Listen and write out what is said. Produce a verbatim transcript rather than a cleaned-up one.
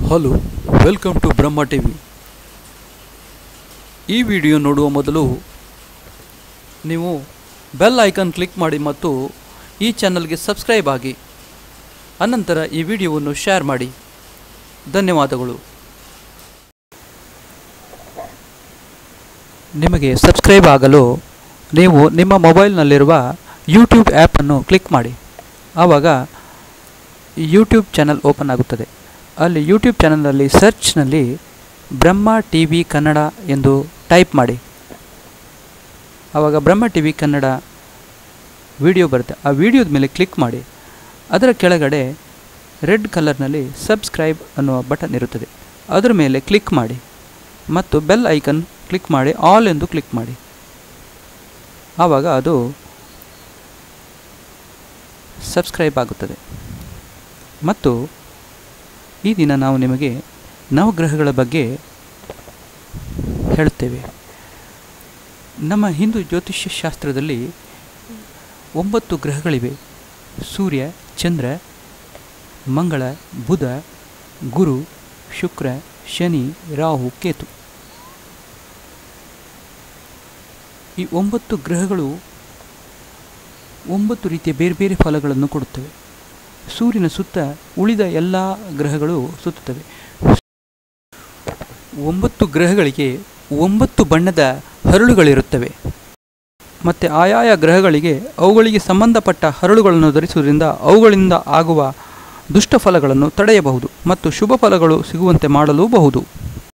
Hello, welcome to Brahma TV. ಈ video ನೋಡುವ ಮೊದಲು ನೀವು ಬೆಲ್ ಐಕಾನ್ ಕ್ಲಿಕ್ ಮಾಡಿ ಮತ್ತು ಈ ಚಾನಲ್ಗೆ ಸಬ್ಸ್ಕ್ರೈಬ್ ಆಗಿ. ಅನಂತರ ಈ ವಿಡಿಯೋವನ್ನು ಶೇರ್ ಮಾಡಿ. ಧನ್ಯವಾದಗಳು. ನಿಮಗೆ ಸಬ್ಸ್ಕ್ರೈಬ್ ಆಗಲು ನೀವು ನಿಮ್ಮ ಮೊಬೈಲ್ನಲ್ಲಿರುವ ಯೂಟ್ಯೂಬ್ ಆ್ಯಪನ್ನು ಕ್ಲಿಕ್ ಮಾಡಿ. ಆವಾಗ ಯೂಟ್ಯೂಬ್ ಚಾನಲ್ ಓಪನ್ ಆಗುತ್ತದೆ. ಅಲ್ಲಿ ಯೂಟ್ಯೂಬ್ ಚಾನಲ್ನಲ್ಲಿ ಸರ್ಚ್ನಲ್ಲಿ ಬ್ರಹ್ಮ ಟಿ ವಿ ಕನ್ನಡ ಎಂದು ಟೈಪ್ ಮಾಡಿ. ಆವಾಗ Brahma T V Kannada video ಬರುತ್ತೆ. ಆ ವಿಡಿಯೋದ ಮೇಲೆ ಕ್ಲಿಕ್ ಮಾಡಿ. ಅದರ ಕೆಳಗಡೆ ರೆಡ್ ಕಲರ್ನಲ್ಲಿ ಸಬ್ಸ್ಕ್ರೈಬ್ ಅನ್ನುವ ಬಟನ್ ಇರುತ್ತದೆ. ಅದರ ಮೇಲೆ ಕ್ಲಿಕ್ ಮಾಡಿ ಮತ್ತು ಬೆಲ್ ಐಕನ್ ಕ್ಲಿಕ್ ಮಾಡಿ ಆಲ್ ಎಂದು ಕ್ಲಿಕ್ ಮಾಡಿ. ಆವಾಗ ಅದು ಸಬ್ಸ್ಕ್ರೈಬ್ ಆಗುತ್ತದೆ. ಮತ್ತು ಈ ದಿನ ನಾವು ನಿಮಗೆ ನವಗ್ರಹಗಳ ಬಗ್ಗೆ ಹೇಳುತ್ತೇವೆ. ನಮ್ಮ ಹಿಂದೂ ಜ್ಯೋತಿಷ್ಯ ಶಾಸ್ತ್ರದಲ್ಲಿ ಒಂಬತ್ತು ಗ್ರಹಗಳಿವೆ. ಸೂರ್ಯ, ಚಂದ್ರ, ಮಂಗಳ, ಬುಧ, ಗುರು, ಶುಕ್ರ, ಶನಿ, ರಾಹು, ಕೇತು. ಈ ಒಂಬತ್ತು ಗ್ರಹಗಳು ಒಂಬತ್ತು ರೀತಿಯ ಬೇರೆ ಬೇರೆ ಫಲಗಳನ್ನು ಕೊಡುತ್ತವೆ. ಸೂರ್ಯನ ಸುತ್ತ ಉಳಿದ ಎಲ್ಲ ಗ್ರಹಗಳು ಸುತ್ತುತ್ತವೆ. ಒಂಬತ್ತು ಗ್ರಹಗಳಿಗೆ ಒಂಬತ್ತು ಬಣ್ಣದ ಹರಳುಗಳಿರುತ್ತವೆ. ಮತ್ತು ಆಯಾಯ ಗ್ರಹಗಳಿಗೆ ಅವುಗಳಿಗೆ ಸಂಬಂಧಪಟ್ಟ ಹರಳುಗಳನ್ನು ಧರಿಸುವುದರಿಂದ ಅವುಗಳಿಂದ ಆಗುವ ದುಷ್ಟ ಫಲಗಳನ್ನು ತಡೆಯಬಹುದು ಮತ್ತು ಶುಭ ಫಲಗಳು ಸಿಗುವಂತೆ ಮಾಡಲೂಬಹುದು.